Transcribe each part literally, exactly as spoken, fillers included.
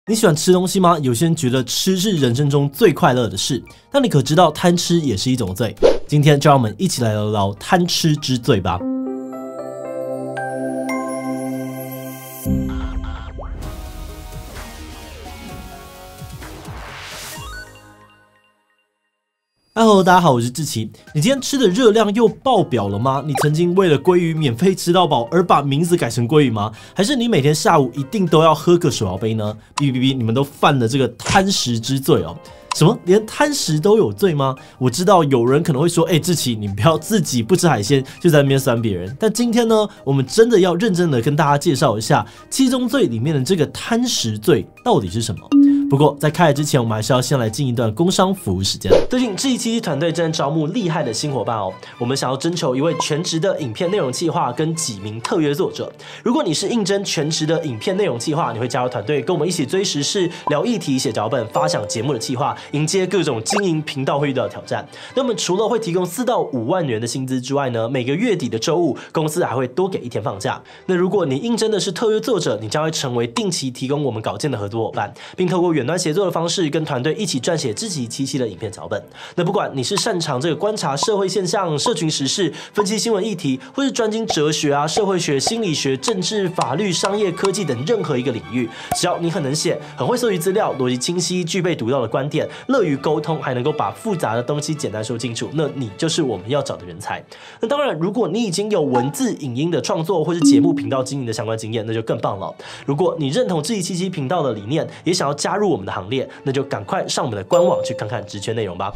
你喜欢吃东西吗？有些人觉得吃是人生中最快乐的事，但你可知道贪吃也是一种罪？今天就让我们一起来聊聊贪吃之罪吧。Hello， 大家好，我是志奇。你今天吃的热量又爆表了吗？你曾经为了鲑鱼免费吃到饱而把名字改成鲑鱼吗？还是你每天下午一定都要喝个手摇杯呢？哔哔哔，你们都犯了这个贪食之罪哦。什么？连贪食都有罪吗？我知道有人可能会说，哎、欸，志奇，你不要自己不吃海鲜就在那边酸别人。但今天呢，我们真的要认真的跟大家介绍一下七宗罪里面的这个贪食罪到底是什么。不过在开始之前，我们还是要先来进一段工商服务时间。最近志奇团队正在招募厉害的新伙伴哦，我们想要征求一位全职的影片内容企划跟几名特约作者。如果你是应征全职的影片内容企划，你会加入团队，跟我们一起追时事、聊议题、写脚本、发想节目的企划，迎接各种经营频道会遇到的挑战。那么除了会提供四到五万元的薪资之外呢，每个月底的周五，公司还会多给一天放假。那如果你应征的是特约作者，你将会成为定期提供我们稿件的合作伙伴，并透过远端协作的方式，跟团队一起撰写志奇七七的影片脚本。那不管你是擅长这个观察社会现象、社群时事、分析新闻议题，或是专精哲学啊、社会学、心理学、政治、法律、商业、科技等任何一个领域，只要你很能写、很会搜集资料、逻辑清晰、具备独到的观点、乐于沟通，还能够把复杂的东西简单说清楚，那你就是我们要找的人才。那当然，如果你已经有文字、影音的创作或是节目频道经营的相关经验，那就更棒了。如果你认同志奇七七频道的理念，也想要加入我们的行列，那就赶快上我们的官网去看看职缺内容吧。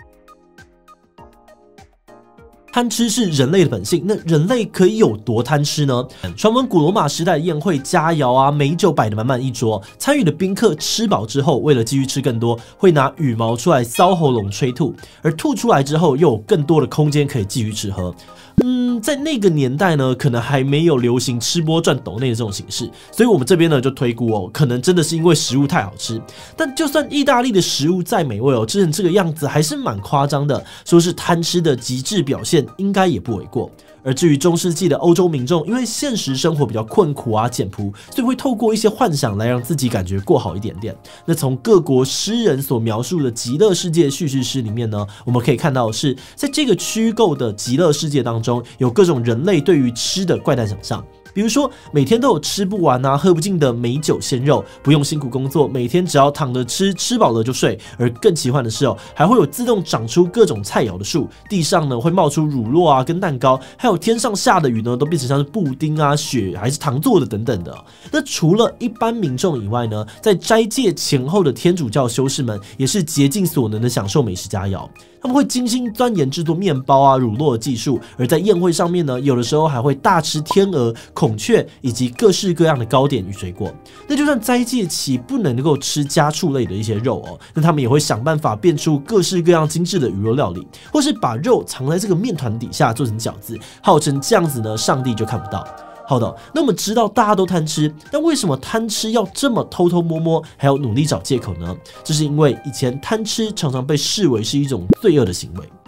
贪吃是人类的本性，那人类可以有多贪吃呢？传闻古罗马时代宴会佳肴啊，美酒摆得满满一桌，参与的宾客吃饱之后，为了继续吃更多，会拿羽毛出来搔喉咙催吐，而吐出来之后又有更多的空间可以继续吃喝。嗯，在那个年代呢，可能还没有流行吃播赚抖内的这种形式，所以我们这边呢就推估哦，可能真的是因为食物太好吃。但就算意大利的食物再美味哦，吃成这个样子还是蛮夸张的，说是贪吃的极致表现，应该也不为过。而至于中世纪的欧洲民众，因为现实生活比较困苦啊、简朴，所以会透过一些幻想来让自己感觉过好一点点。那从各国诗人所描述的极乐世界叙事诗里面呢，我们可以看到的是，在这个虚构的极乐世界当中，有各种人类对于吃的怪诞想象。比如说，每天都有吃不完啊、喝不尽的美酒鲜肉，不用辛苦工作，每天只要躺着吃，吃饱了就睡。而更奇幻的是哦，还会有自动长出各种菜肴的树，地上呢会冒出乳酪啊跟蛋糕，还有天上下的雨呢都变成像是布丁啊、雪还是糖做的等等的。那除了一般民众以外呢，在斋戒前后的天主教修士们也是竭尽所能的享受美食佳肴。他们会精心钻研制作面包啊、乳酪的技术，而在宴会上面呢，有的时候还会大吃天鹅、孔雀以及各式各样的糕点与水果。那就算斋戒期不能够吃家畜类的一些肉哦，那他们也会想办法变出各式各样精致的鱼肉料理，或是把肉藏在这个面团底下做成饺子，号称这样子呢，上帝就看不到。好的，那我们知道大家都贪吃，但为什么贪吃要这么偷偷摸摸，还要努力找借口呢？这是因为以前贪吃常常被视为是一种罪恶的行为。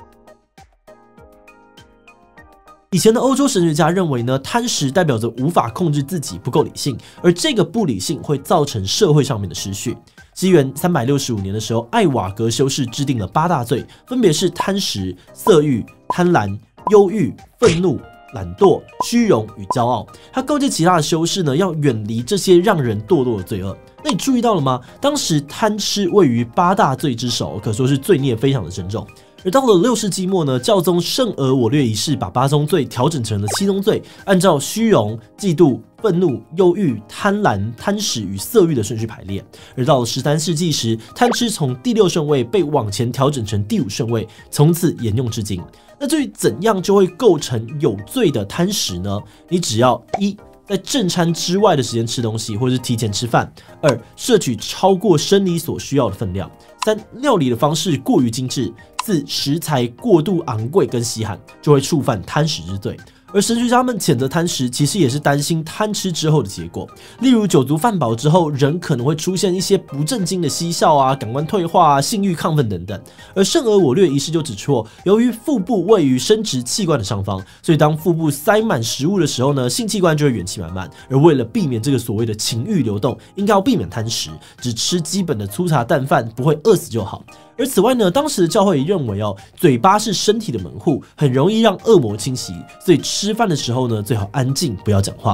以前的欧洲神学家认为呢，贪食代表着无法控制自己，不够理性，而这个不理性会造成社会上面的失序。西元三百六十五年的时候，艾瓦格修士制定了八大罪，分别是贪食、色欲、贪婪、忧郁、愤怒、懒惰、虚荣与骄傲。他告诫其他的修士呢，要远离这些让人堕落的罪恶。那你注意到了吗？当时贪吃位于八大罪之首，可说是罪孽非常的深重。而到了六世纪末呢，教宗圣俄我略一世把八宗罪调整成了七宗罪，按照虚荣、嫉妒、愤怒、忧郁、贪婪、贪食与色欲的顺序排列。而到了十三世纪时，贪吃从第六顺位被往前调整成第五顺位，从此沿用至今。那至于怎样就会构成有罪的贪食呢？你只要一在正餐之外的时间吃东西，或者是提前吃饭；二摄取超过生理所需要的分量；三料理的方式过于精致；四食材过度昂贵跟稀罕，就会触犯贪食之罪。 而神学家们谴责贪食，其实也是担心贪吃之后的结果，例如酒足饭饱之后，人可能会出现一些不正经的嬉笑啊、感官退化啊、性欲亢奋等等。而圣俄我略一世就指出，由于腹部位于生殖器官的上方，所以当腹部塞满食物的时候呢，性器官就会元气满满。而为了避免这个所谓的情欲流动，应该要避免贪食，只吃基本的粗茶淡饭，不会饿死就好。而此外呢，当时的教会也认为哦，嘴巴是身体的门户，很容易让恶魔侵袭，所以吃饭的时候呢，最好安静，不要讲话。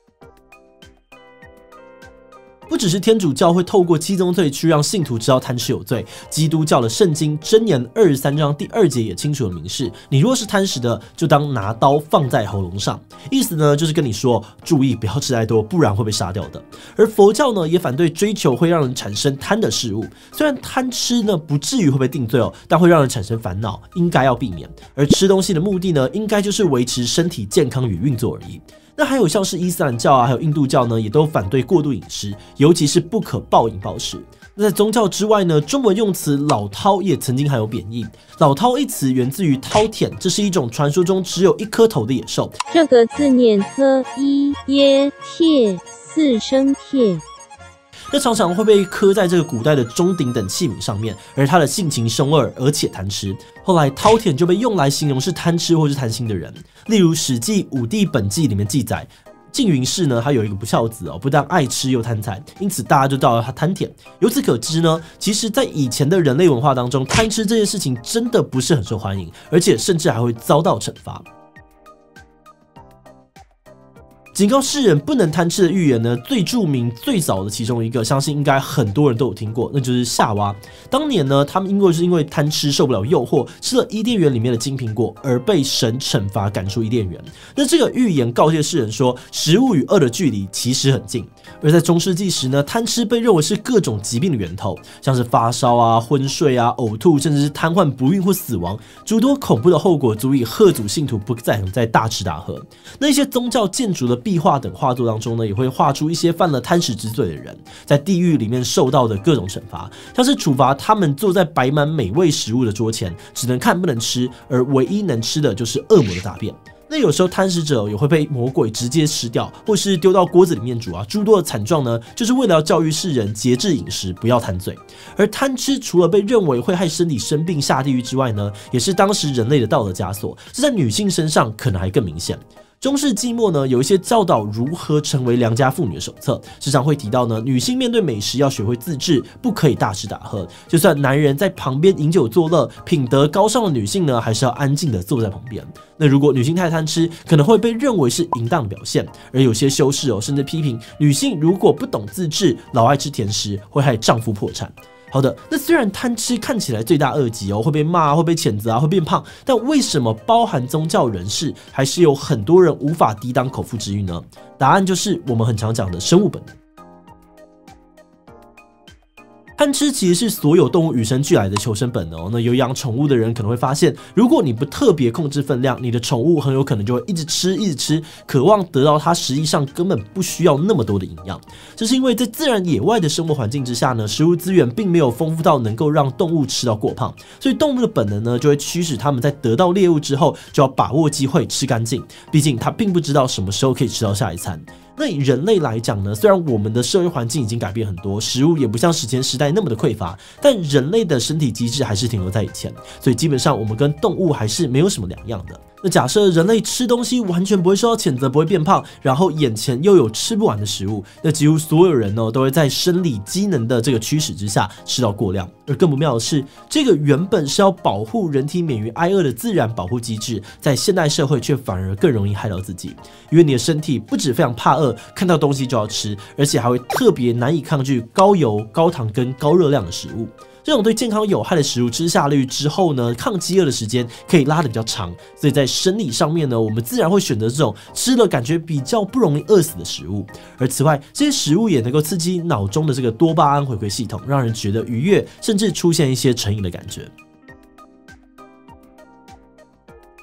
不只是天主教会透过七宗罪去让信徒知道贪吃有罪，基督教的圣经箴言二十三章第二节也清楚的明示，你若是贪食的，就当拿刀放在喉咙上。意思呢，就是跟你说，注意不要吃太多，不然会被杀掉的。而佛教呢，也反对追求会让人产生贪的事物。虽然贪吃呢不至于会被定罪哦，但会让人产生烦恼，应该要避免。而吃东西的目的呢，应该就是维持身体健康与运作而已。那还有像是伊斯兰教啊，还有印度教呢，也都反对过度饮食，尤其是不可暴饮暴食。那在宗教之外呢，中文用词老饕也曾经含有贬义。老饕一词源自于饕餮，这是一种传说中只有一颗头的野兽。 这个字念呵一耶帖四声帖。 那常常会被刻在这个古代的钟鼎等器皿上面，而他的性情凶恶，而且贪吃。后来饕餮就被用来形容是贪吃或是贪心的人。例如《史记·武帝本纪》里面记载，缙云氏呢，他有一个不孝子哦，不但爱吃又贪财，因此大家就叫他贪餮。由此可知呢，其实在以前的人类文化当中，贪吃这件事情真的不是很受欢迎，而且甚至还会遭到惩罚。警告世人不能贪吃的预言呢，最著名、最早的其中一个，相信应该很多人都有听过，那就是夏娃。当年呢，他们因为是因为贪吃受不了诱惑，吃了伊甸园里面的金苹果，而被神惩罚赶出伊甸园。那这个预言告诫世人说，食物与恶的距离其实很近。而在中世纪时呢，贪吃被认为是各种疾病的源头，像是发烧啊、昏睡啊、呕吐，甚至是瘫痪、不孕或死亡，诸多恐怖的后果足以吓阻信徒不再想再大吃大喝。那一些宗教建筑的壁画等画作当中呢，也会画出一些犯了贪食之罪的人在地狱里面受到的各种惩罚，像是处罚他们坐在摆满美味食物的桌前，只能看不能吃，而唯一能吃的就是恶魔的大便。那有时候贪食者也会被魔鬼直接吃掉，或是丢到锅子里面煮啊，诸多的惨状呢，就是为了要教育世人节制饮食，不要贪罪。而贪吃除了被认为会害身体生病下地狱之外呢，也是当时人类的道德枷锁，这在女性身上可能还更明显。中世纪末呢，有一些教导如何成为良家妇女的手册，时常会提到呢，女性面对美食要学会自制，不可以大吃大喝。就算男人在旁边饮酒作乐，品德高尚的女性呢，还是要安静的坐在旁边。那如果女性太贪吃，可能会被认为是淫荡的表现。而有些修士哦，甚至批评女性如果不懂自制，老爱吃甜食，会害丈夫破产。好的，那虽然贪吃看起来罪大恶极哦，会被骂、会被谴责啊，会变胖，但为什么包含宗教人士，还是有很多人无法抵挡口腹之欲呢？答案就是我们很常讲的生物本能。贪吃其实是所有动物与生俱来的求生本能哦。那有养宠物的人可能会发现，如果你不特别控制分量，你的宠物很有可能就会一直吃一直吃，渴望得到它实际上根本不需要那么多的营养。这是因为在自然野外的生活环境之下呢，食物资源并没有丰富到能够让动物吃到过胖，所以动物的本能呢就会驱使它们在得到猎物之后就要把握机会吃干净，毕竟它并不知道什么时候可以吃到下一餐。那以人类来讲呢，虽然我们的社会环境已经改变很多，食物也不像史前时代那么的匮乏，但人类的身体机制还是停留在以前，所以基本上我们跟动物还是没有什么两样的。那假设人类吃东西完全不会受到谴责，不会变胖，然后眼前又有吃不完的食物，那几乎所有人呢都会在生理机能的这个驱使之下吃到过量。而更不妙的是，这个原本是要保护人体免于挨饿的自然保护机制，在现代社会却反而更容易害到自己，因为你的身体不只非常怕饿，看到东西就要吃，而且还会特别难以抗拒高油、高糖跟高热量的食物。这种对健康有害的食物吃下去之后呢，抗饥饿的时间可以拉得比较长，所以在生理上面呢，我们自然会选择这种吃了感觉比较不容易饿死的食物。而此外，这些食物也能够刺激脑中的这个多巴胺回馈系统，让人觉得愉悦，甚至出现一些成瘾的感觉。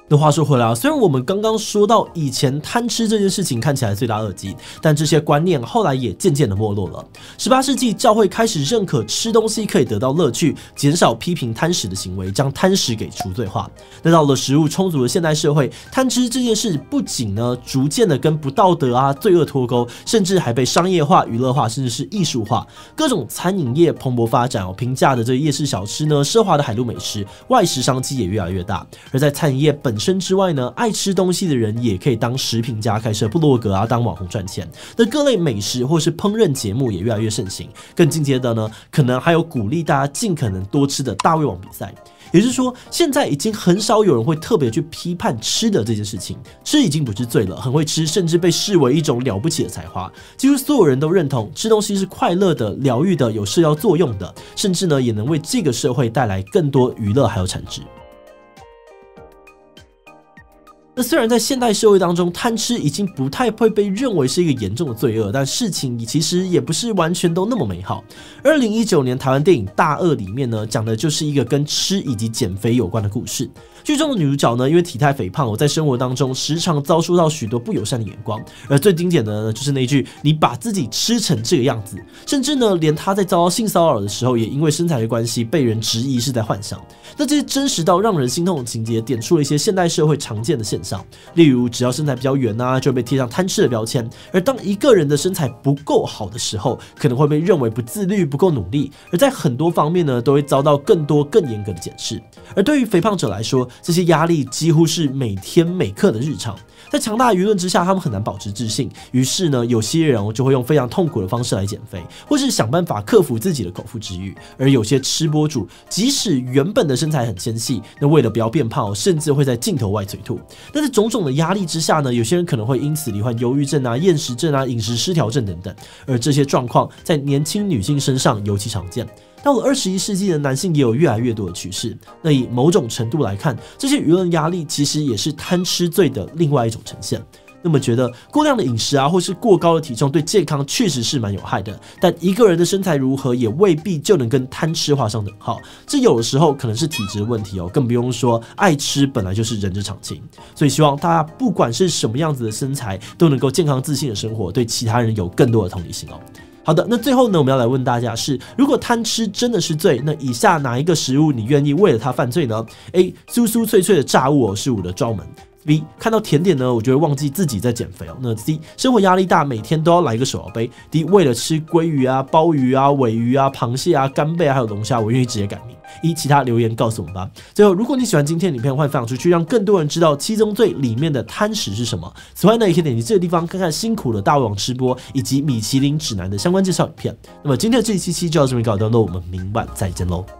那话说回来啊，虽然我们刚刚说到以前贪吃这件事情看起来罪大恶极，但这些观念后来也渐渐的没落了。十八世纪教会开始认可吃东西可以得到乐趣，减少批评贪食的行为，将贪食给除罪化。那到了食物充足的现代社会，贪吃这件事不仅呢逐渐的跟不道德啊、罪恶脱钩，甚至还被商业化、娱乐化，甚至是艺术化。各种餐饮业蓬勃发展哦，平价的这个夜市小吃呢，奢华的海陆美食，外食商机也越来越大。而在餐饮业本身之外呢，爱吃东西的人也可以当食品家，开设部落格啊，当网红赚钱。那各类美食或是烹饪节目也越来越盛行。更进阶的呢，可能还有鼓励大家尽可能多吃的大胃王比赛。也就是说，现在已经很少有人会特别去批判吃的这件事情，吃已经不是罪了，很会吃甚至被视为一种了不起的才华。几乎所有人都认同吃东西是快乐的、疗愈的、有社交作用的，甚至呢也能为这个社会带来更多娱乐还有产值。那虽然在现代社会当中，贪吃已经不太会被认为是一个严重的罪恶，但事情其实也不是完全都那么美好。二零一九年台湾电影《大鳄》里面呢，讲的就是一个跟吃以及减肥有关的故事。剧中的女主角呢，因为体态肥胖，我在生活当中时常遭受到许多不友善的眼光，而最经典的呢，就是那句“你把自己吃成这个样子”，甚至呢，连她在遭到性骚扰的时候，也因为身材的关系被人质疑是在幻想。那这些真实到让人心痛的情节，点出了一些现代社会常见的现象，例如只要身材比较圆啊，就被贴上贪吃的标签；而当一个人的身材不够好的时候，可能会被认为不自律、不够努力，而在很多方面呢，都会遭到更多更严格的检视。而对于肥胖者来说，这些压力几乎是每天每刻的日常。在强大的舆论之下，他们很难保持自信，于是呢，有些人就会用非常痛苦的方式来减肥，或是想办法克服自己的口腹之欲。而有些吃播主，即使原本的身材很纤细，那为了不要变胖，甚至会在镜头外催吐。但在种种的压力之下呢，有些人可能会因此罹患忧郁症啊、厌食症啊、饮食失调症等等。而这些状况在年轻女性身上尤其常见。到了二十一世纪的男性也有越来越多的趋势。那以某种程度来看，这些舆论压力其实也是贪吃罪的另外一种呈现。那么觉得过量的饮食啊，或是过高的体重对健康确实是蛮有害的，但一个人的身材如何也未必就能跟贪吃画上等号。这有的时候可能是体质的问题哦，更不用说爱吃本来就是人之常情。所以希望大家不管是什么样子的身材，都能够健康自信的生活，对其他人有更多的同理心哦。好的，那最后呢，我们要来问大家是：如果贪吃真的是罪，那以下哪一个食物你愿意为了它犯罪呢 ？A. 酥酥脆脆的炸物哦，是我的罩门。B. 看到甜点呢，我就会忘记自己在减肥哦。那 C. 生活压力大，每天都要来一个手摇杯。D. 为了吃鲑鱼啊、鲍鱼啊、尾鱼啊、螃蟹啊、干贝啊，还有龙虾，我愿意直接改名。一其他留言告诉我们吧。最后，如果你喜欢今天的影片，欢迎分享出去，让更多人知道七宗罪里面的贪食是什么。此外呢，也可以点击这个地方看看辛苦的大胃王吃播以及米其林指南的相关介绍影片。那么今天的这一期期就到这边告一段落，我们明晚再见喽。